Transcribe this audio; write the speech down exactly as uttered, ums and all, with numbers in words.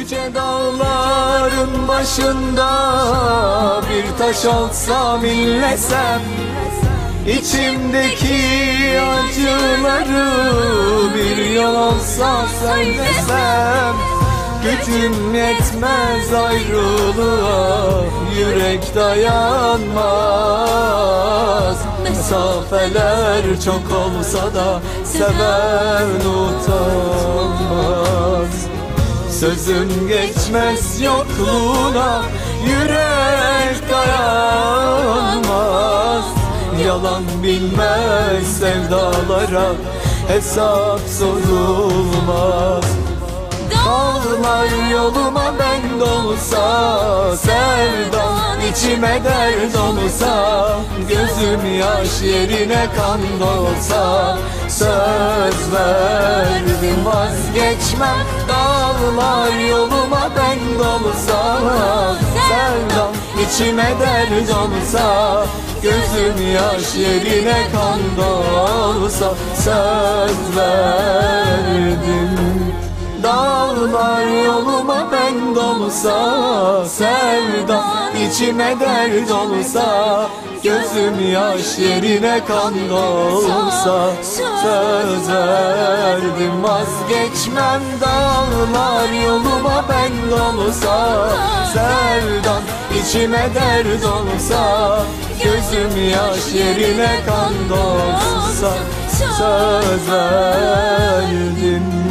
Yüce dağların başında bir taş olsam inlesem, İçimdeki acıları bir yol olsa söylesem, gücüm yetmez ayrılığa, yürek dayanmaz. Mesafeler çok olsa da seven utanmaz. Sözüm geçmez yokluğuna, yürek dayanmaz. Yalan bilmez sevdalara, hesap sorulmaz. Dağlar yoluma ben dolsa, sevdan içime dert olsa, gözüm yaş yerine kan dolsa, söz verdim vazgeçmem. Dağlar yoluma ben dolsa, sevdan içime dert olsa, gözüm yaş yerine kan dolsa, söz verdim. Dağlar yoluma ben dolsa, sevdan içime dert olsa, gözüm yaş yerine kan dolsa, söz verdim vazgeçmem. Dağlar yoluma ben dolsa, sevdan içime dert olsa, gözüm yaş yerine kan dolsa, söz verdim.